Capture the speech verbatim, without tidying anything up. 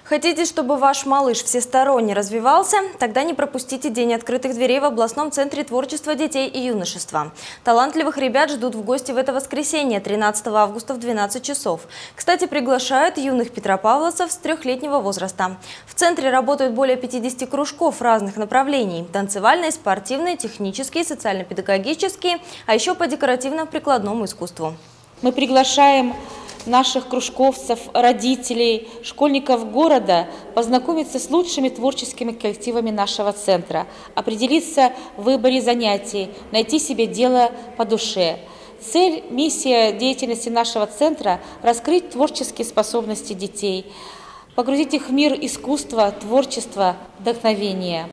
Хотите, чтобы ваш малыш всесторонне развивался? Тогда не пропустите День открытых дверей в областном центре творчества детей и юношества. Талантливых ребят ждут в гости в это воскресенье, тринадцатого августа в двенадцать часов. Кстати, приглашают юных петропавловцев с трехлетнего возраста. В центре работают более пятидесяти кружков разных направлений – танцевальные, спортивные, технические, социально-педагогические, а еще по декоративно-прикладному искусству. Мы приглашаем наших кружковцев, родителей, школьников города познакомиться с лучшими творческими коллективами нашего центра, определиться в выборе занятий, найти себе дело по душе. Цель, миссия деятельности нашего центра – раскрыть творческие способности детей, погрузить их в мир искусства, творчества, вдохновения.